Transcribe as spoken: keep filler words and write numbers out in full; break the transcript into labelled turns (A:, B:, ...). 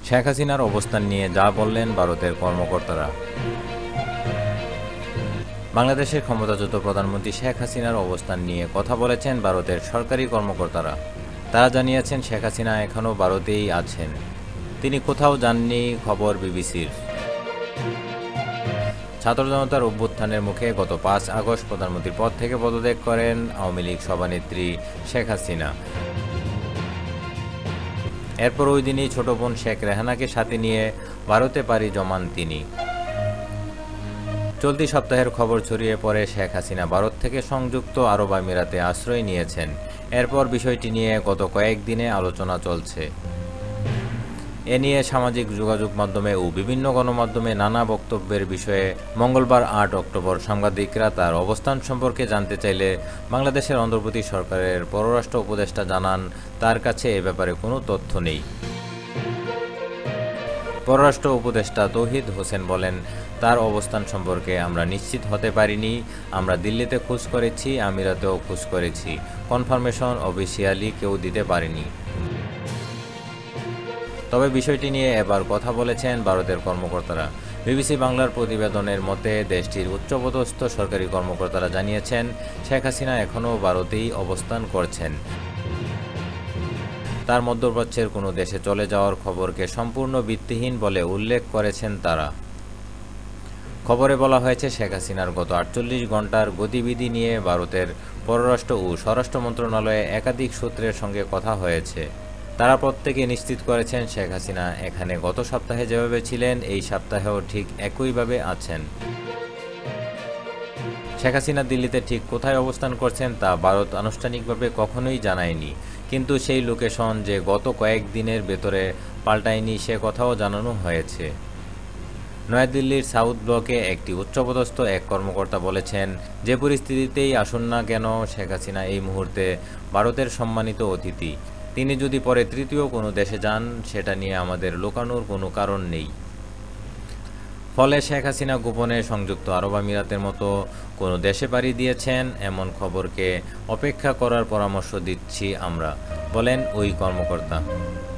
A: শেখ হাসিনার অবস্থান নিয়ে যা বললেন ভারতের কর্মকর্তারা। বাংলাদেশের ক্ষমতাচ্যুত প্রধানমন্ত্রী শেখ হাসিনার অবস্থান নিয়ে কথা বলেছেন ভারতের সরকারি কর্মকর্তারা। তারা জানিয়েছেন শেখ হাসিনা এখনও ভারতেই আছেন, তিনি কোথাও যাননি। খবর বিবিসির। ছাত্র জনতার অভ্যুত্থানের মুখে গত পাঁচ আগস্ট প্রধানমন্ত্রীর পদ থেকে পদত্যাগ করেন আওয়ামী লীগ সভানেত্রী শেখ হাসিনা। এরপর ওই দিনই ছোট বোন শেখ রেহানাকে সাথে নিয়ে ভারতে পাড়ি জমান তিনি। চলতি সপ্তাহের খবর ছড়িয়ে পড়ে শেখ হাসিনা ভারত থেকে সংযুক্ত আরব আমিরাতে আশ্রয় নিয়েছেন। এরপর বিষয়টি নিয়ে গত কয়েকদিনে আলোচনা চলছে। এ নিয়ে সামাজিক যোগাযোগ মাধ্যমে ও বিভিন্ন গণমাধ্যমে নানা বক্তব্যের বিষয়ে মঙ্গলবার আট অক্টোবর সাংবাদিকরা তার অবস্থান সম্পর্কে জানতে চাইলে বাংলাদেশের অন্তর্বর্তী সরকারের পররাষ্ট্র উপদেষ্টা জানান, তার কাছে এ ব্যাপারে কোনো তথ্য নেই। পররাষ্ট্র উপদেষ্টা তৌহিদ হোসেন বলেন, তার অবস্থান সম্পর্কে আমরা নিশ্চিত হতে পারিনি। আমরা দিল্লিতে খোঁজ করেছি, আমিরাতেও খোঁজ করেছি, কনফার্মেশন অফিসিয়ালি কেউ দিতে পারেনি। তবে বিষয়টি নিয়ে এবার কথা বলেছেন ভারতের কর্মকর্তারা। বিবিসি বাংলার প্রতিবেদনের মতে দেশটির উচ্চপদস্থ সরকারি কর্মকর্তারা জানিয়েছেন, শেখ হাসিনা এখনও ভারতেই অবস্থান করছেন। তার মধ্যপ্রাচ্যের কোনো দেশে চলে যাওয়ার খবরকে সম্পূর্ণ ভিত্তিহীন বলে উল্লেখ করেছেন তারা। খবরে বলা হয়েছে, শেখ হাসিনার গত আটচল্লিশ ঘণ্টার গতিবিধি নিয়ে ভারতের পররাষ্ট্র ও স্বরাষ্ট্র মন্ত্রণালয়ে একাধিক সূত্রের সঙ্গে কথা হয়েছে। তারা প্রত্যেকে নিশ্চিত করেছেন, শেখ হাসিনা এখানে গত সপ্তাহে যেভাবে ছিলেন এই সপ্তাহেও ঠিক একইভাবে আছেন। শেখ হাসিনা দিল্লিতে ঠিক কোথায় অবস্থান করছেন তা ভারত আনুষ্ঠানিকভাবে কখনোই জানায়নি, কিন্তু সেই লোকেশন যে গত কয়েকদিনের ভেতরে পাল্টায়নি সে কথাও জানানো হয়েছে। নয়াদিল্লির সাউথ ব্লকে একটি উচ্চপদস্থ এক কর্মকর্তা বলেছেন, যে পরিস্থিতিতেই আসুন না কেন শেখ হাসিনা এই মুহূর্তে ভারতের সম্মানিত অতিথি। তিনি যদি পরে তৃতীয় কোনো দেশে যান সেটা নিয়ে আমাদের লুকানোর কোনো কারণ নেই। ফলে শেখ হাসিনা গোপনে সংযুক্ত আরব আমিরাতের মতো কোনো দেশে পাড়ি দিয়েছেন এমন খবরকে অপেক্ষা করার পরামর্শ দিচ্ছি আমরা, বলেন ওই কর্মকর্তা।